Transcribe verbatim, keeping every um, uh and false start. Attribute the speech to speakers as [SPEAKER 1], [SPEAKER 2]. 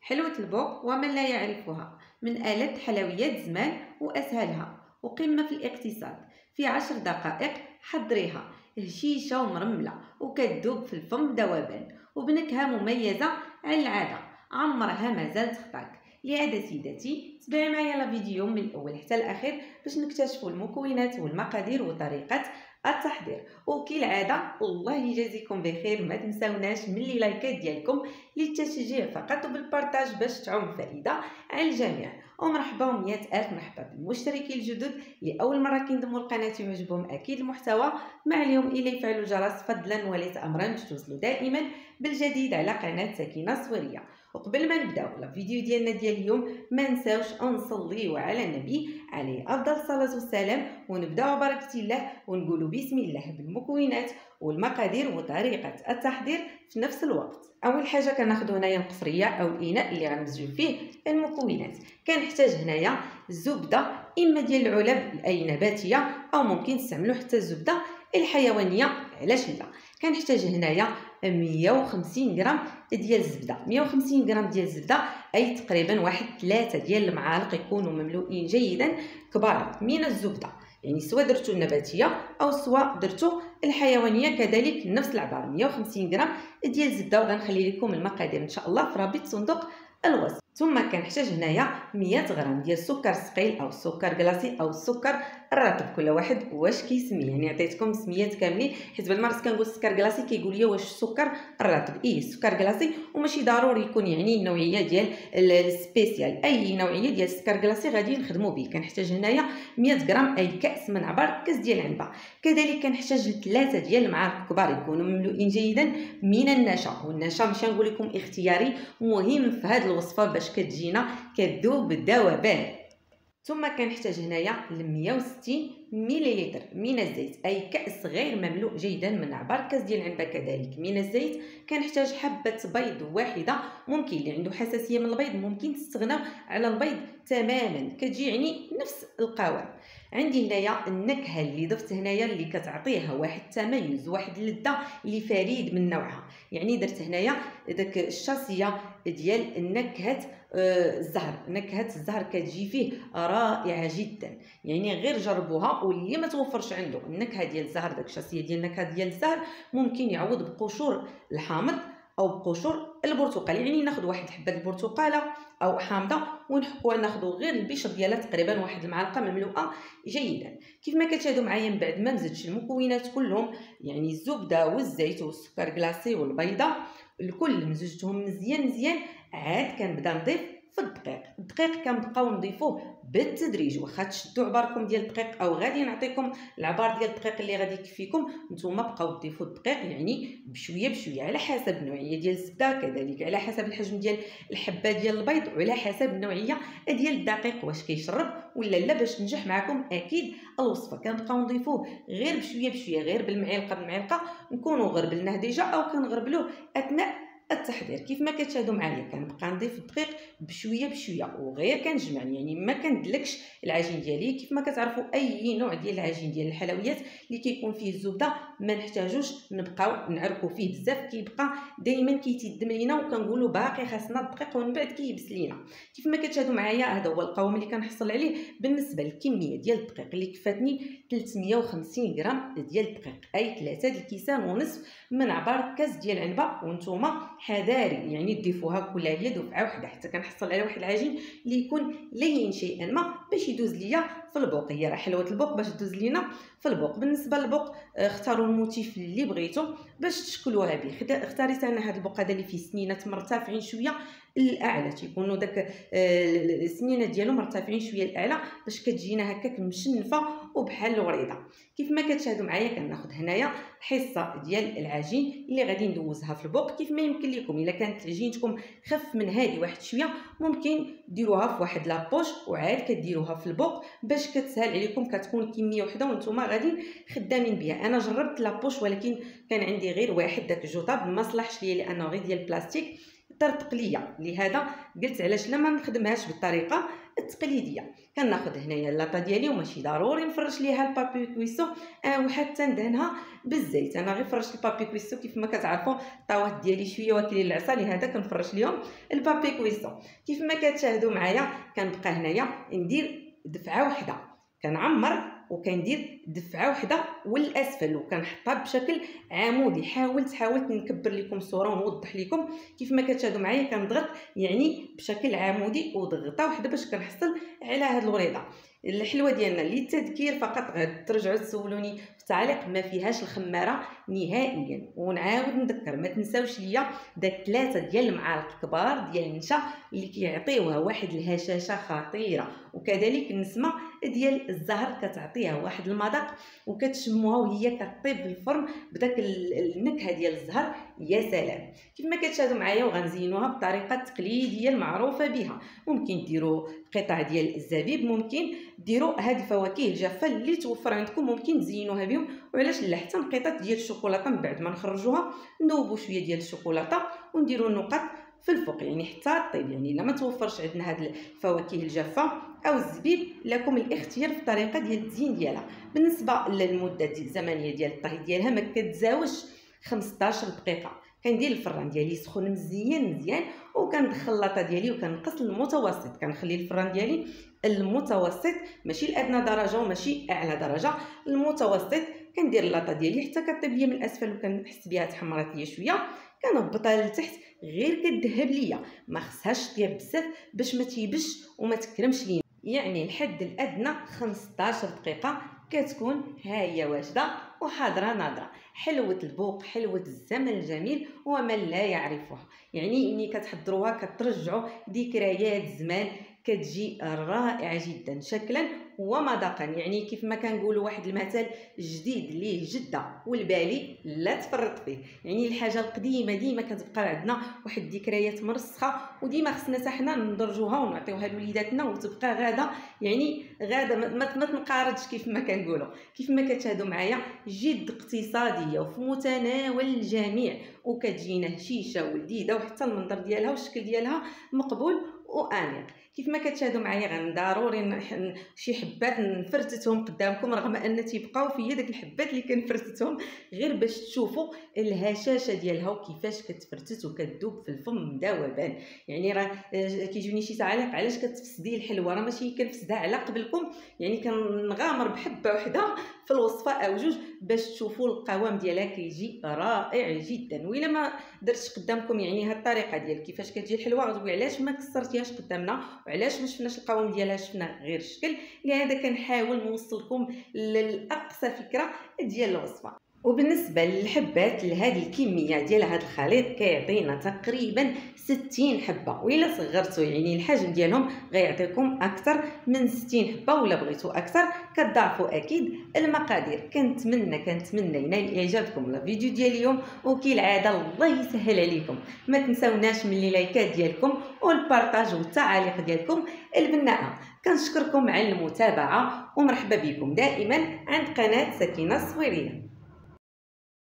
[SPEAKER 1] حلوة البوق ومن لا يعرفها من ألذ حلويات زمان وأسهلها وقمة في الاقتصاد. في عشر دقائق حضريها هشيشة ومرملة وكتذوب في الفم ذوبان وبنكهة مميزة على العادة، عمرها ما زالت خطاك. لهذا سيداتي تبعي معايا لا فيديو من الأول حتى الأخير باش نكتشفوا المكونات والمقادير وطريقة التحضير. وكالعاده الله يجازيكم بخير، ما تنساوناش من لي لايكات ديالكم للتشجيع فقط وبالبارطاج باش تعم الفائده على الجميع. ومرحبا ومئة الف مرحبا بالمشتركين الجدد اللي اول مره كينضموا القناه ويعجبهم اكيد المحتوى، ما عليهم الا يفعلوا الجرس فضلا وليس امرا باش توصلوا دائما بالجديد على قناه سكينه سويريه. وقبل ما نبداو الفيديو ديالنا ديال اليوم ما نساوش نصليو على النبي عليه افضل الصلاه والسلام، ونبداو بركه الله ونقولوا بسم الله بالمكونات والمقادير وطريقه التحضير في نفس الوقت. اول حاجه كناخذ هنايا القفريه او الاناء اللي غنمزجو فيه المكونات. كنحتاج هنايا الزبده اما ديال العلب اي نباتيه او ممكن تستعملوا حتى الزبده الحيوانيه، علاش لا. كنحتاج هنايا مية وخمسين غرام ديال الزبده، مية وخمسين غرام ديال الزبده اي تقريبا واحد ثلاثة ديال المعالق يكونوا مملوئين جيدا كبار من الزبده، يعني سواء درتو النباتيه او سواء درتو الحيوانيه كذلك نفس العباره. مية وخمسين غرام ديال الزبده، وغنخلي لكم المقادير ان شاء الله في رابط صندوق الوصف. ثم كنحتاج هنايا مية غرام ديال السكر الثقيل او السكر كلاصي او السكر الرطب، كل واحد واش كيسمي، يعني عطيتكم سميات كاملين حيت بالمرات كنقول السكر كلاصي كيقول لي واش السكر الرطب. ايه السكر كلاصي، وماشي ضروري يكون يعني النوعيه ديال السبيسيال، اي نوعيه ديال السكر كلاصي غادي نخدموا به. كنحتاج هنايا مية غرام اي كاس من عبار كاس ديال العنبه. كذلك كنحتاج ثلاثة ديال المعالق كبار يكونوا مملوئين جيدا من النشا، والنشا ماشي نقول لكم اختياري، مهم في هذه الوصفه باش كتجينا كذوب بالذوبان. ثم كنحتاج هنايا مية وستين مليلتر من الزيت اي كاس غير مملوء جيدا من عبار كاس ديال العنبه كذلك من الزيت. كنحتاج حبه بيض واحده، ممكن اللي عنده حساسيه من البيض ممكن تستغنى على البيض تماما، كتجي يعني نفس القوام. عندي هنايا النكهه اللي ضفت هنايا اللي كتعطيها واحد التميز واحد اللذه اللي فريد من نوعها، يعني درت هنايا داك الشاسيه ديال النكهه الزهر. نكهه الزهر كتجي فيه رائعه جدا، يعني غير جربوها. واللي ما توفرش عنده النكهه ديال الزهر داك الشاسيه ديال النكهه ديال الزهر ممكن يعوض بقشور الحامض او بقشور البرتقال، يعني ناخذ واحد حبه البرتقاله او حامضه ونحكوها، ناخذ غير البشر ديالها تقريبا واحد المعلقه مملوءه جيدا. كيف ما كتشاهدوا معايا من بعد ما مزجتش المكونات كلهم، يعني الزبده والزيت والسكر كلاصي والبيضه الكل مزجتهم مزيان مزيان، عاد كنبدا نضيف في الدقيق. الدقيق كنبقاو نضيفوه بالتدريج، واخا تشدوا عباركم ديال الدقيق او غادي نعطيكم العبار ديال الدقيق اللي غادي يكفيكم، نتوما بقاو تضيفوا الدقيق يعني بشويه بشويه على حسب النوعيه ديال الزبده، كذلك على حسب الحجم ديال الحبه ديال البيض، وعلى حسب النوعيه ديال الدقيق واش كيشرب ولا لا. باش تنجح معكم اكيد الوصفه كنبقاو نضيفوه غير بشويه بشويه، غير بالمعلقه بالمعلقه، نكونوا غربلناه ديجا او كنغربلوه اثناء التحضير. كيف ما كتشاهدوا معايا كنبقى نضيف الدقيق بشويه بشويه وغير كنجمع، يعني ما كندلكش العجين ديالي. كيف ما كتعرفوا اي نوع ديال العجين ديال الحلويات اللي كيكون فيه الزبده ما نحتاجوش نبقاو نعركوا فيه بزاف، كيبقى دائما كيتيدم لينا وكنقولوا باقي خاصنا الدقيق ومن بعد كيبس لينا. كيف ما كتشاهدوا معايا هذا هو القوام اللي كنحصل عليه بالنسبه للكميه ديال الدقيق اللي كفاتني ثلاثمية وخمسين غرام ديال الدقيق اي ثلاثة الكيسان ونصف من عبار كاس ديال العنبه. وانتم حذاري يعني تضيفوها كلها هي دفعه واحده حتى كنحصل على واحد العجين اللي يكون لين شيئا ما باش يدوز ليا في البوق. هي راه حلوه البوق باش تدوز لينا في البوق. بالنسبه للبوق اختاروا الموتيف اللي بغيتو باش تشكلوها به. اختاريت انا هذا البوق هذا اللي فيه سنينات مرتفعين شويه الاعلى، تيكونوا داك السنينه ديالو مرتفعين شويه الاعلى باش كتجينا هكاك مشنفه وبحال الوريده. كيف ما كتشاهدوا معايا كناخذ هنايا حصه ديال العجين اللي غادي ندوزها في البوق. كيف ما يمكن لكم الا كانت عجينتكم خف من هذه واحد شويه ممكن ديروها في واحد لابوش وعاد كديروها في البوق باش كتسهل عليكم، كتكون كميه وحده وانتم غادي خدامين بها. انا جربت لابوش ولكن كان عندي غير واحد داك الجوطاب ما صلحش ليا لانه غير ديال البلاستيك، دار تقليه. لهذا قلت علاش لا ما نخدمهاش بالطريقه التقليديه. كناخذ هنايا لاطا ديالي وماشي ضروري نفرش ليها البابي كويسو آه وحتى ندهنها بالزيت. انا غير فرشت البابي كويسو كيف ما كتعرفوا الطاوات ديالي شويه واكلين العصا، لهذا كنفرش ليهم البابي كويسو. كيف ما كتشاهدوا معايا كنبقى هنايا ندير دفعه واحده، كنعمر وكندير دفعه واحده والاسفل وكنحطها بشكل عمودي. حاولت حاولت نكبر لكم الصوره ونوضح لكم. كيف ما كتشاهدوا معايا كنضغط يعني بشكل عمودي وضغطه واحده باش كنحصل على هاد الوريضه الحلوه ديالنا. للتذكير فقط غترجعوا تسولوني في التعليق، ما فيهاش الخماره نهائيا. ونعاود نذكر ما تنساوش ليا داك ثلاثه ديال المعالق كبار ديال النشا اللي كيعطيوها واحد الهشاشه خطيره، وكذلك النسمه ديال الزهر كتعطيها واحد المذاق وكتشموها وهي كطيب في الفرن بداك النكهه ديال الزهر. يا سلام. كيف ما كتشاهدوا معايا وغنزينوها بالطريقه التقليديه المعروفه بها. ممكن ديروا قطع ديال الزبيب، ممكن ديروا هاد الفواكه الجافه اللي توفر عندكم ممكن تزينوها بهم، وعلاش لا حتى نقيطات ديال الشوكولاته من بعد ما نخرجوها نذوبوا شويه ديال الشوكولاته ونديروا النقط في الفوق يعني حتى طيب. يعني الا ما توفرش عندنا هاد الفواكه الجافه او الزبيب لكم الاختيار في الطريقه ديال التزيين ديالها. بالنسبه للمده الزمنيه ديال الطهي ديالها ما كتزاوش خمسطاش دقيقه. كندير الفران ديالي سخون مزيان مزيان وكندخل اللاطه ديالي وكنقص المتوسط. كنخلي الفران ديالي المتوسط ماشي الادنى درجه وماشي اعلى درجه، المتوسط. كندير اللاطه ديالي حتى كطيب ليا من الاسفل وكنحس بها تحمرات ليا شويه، كنهبطها لتحت غير كتذهب ليا، ما خصهاش طياب بزاف باش ما تيبش وما تكرمش لينا. يعني الحد الادنى خمسطاش دقيقه كتكون ها هي واجده وحاضره ناضره. حلوه البوق حلوه الزمن الجميل ومن لا يعرفها. يعني اني كتحضروها كترجعوا ذكريات زمان، كتجي رائعه جدا شكلا ومذاقا. يعني كيف ما كنقولوا واحد المثل جديد ليه جده والبالي لا تفرط فيه. يعني الحاجه القديمه ديما كتبقى عندنا واحد الذكريات مرسخه وديما خصنا حتى حنا ندرجوها ونعطيوها لوليداتنا وتبقى غاده يعني غاده ما, ما تنقارضش. كيف ما كنقولوا كيف ما كتشاهدوا معايا جد اقتصاديه وفي متناول الجميع وكتجينا هشيشه ولذيذه وحتى المنظر ديالها والشكل ديالها مقبول وانيق. كيف ما كتشاهدوا معايا غن ضروري شي حبات نفرتتهم قدامكم رغم ان تيبقاو فيا داك الحبات اللي كنفرتتهم غير باش تشوفوا الهشاشه ديالها وكيفاش كتفرتت وكتذوب في الفم ذوبان. يعني راه كيجوني شي تعاليق علاش كتفسدي الحلوه، راه ماشي كنفسدها على قبلكم، يعني كنغامر بحبه وحده في الوصفه او جوج باش تشوفوا القوام ديالها كيجي رائع جدا. وإلا ما درتش قدامكم يعني هاد الطريقه ديال كيفاش كتجي الحلوه غتقولي علاش ما كسرتيهاش قدامنا وعلاش ما شفناش القوام ديالها شفنا غير الشكل. لهذا كنحاول نوصلكم للاقصى فكره ديال الوصفه. وبالنسبه للحبات لهذه الكميه ديال هذا الخليط كيعطينا تقريبا ستين حبه، وإلا صغرتوا يعني الحجم ديالهم غيعطيكم اكثر من ستين حبه، ولا بغيتوا اكثر كتضاعفوا اكيد المقادير. كنتمنى كنتمنى ينال اعجابكم الفيديو ديال اليوم، وكالعاده الله يسهل عليكم ما تنساوناش من اللايكات ديالكم والبارطاج والتعاليق ديالكم البناءه. كنشكركم على المتابعه ومرحبا بكم دائما عند قناه سكينه الصويريه.